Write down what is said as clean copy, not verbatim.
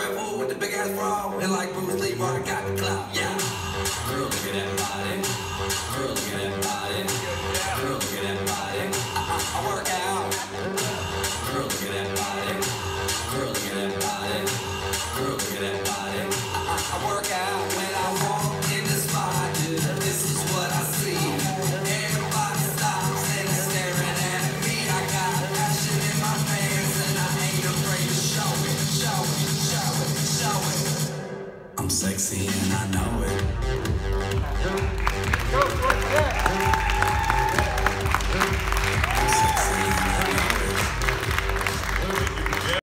Red Bull with the big ass bra. And like Bruce Lee, Martin got the clout. Yeah. Girl, look at that body. Girl, look at that body. Girl, look at that body. I work out. Girl, look at that body. Girl, look at that body. Girl, look at that body. I work out when I walk in the spot. This is what I see. Everybody stops and is staring at me. I got passion in my pants and I ain't afraid to show it, show it, show it, show it. I'm sexy and I know it.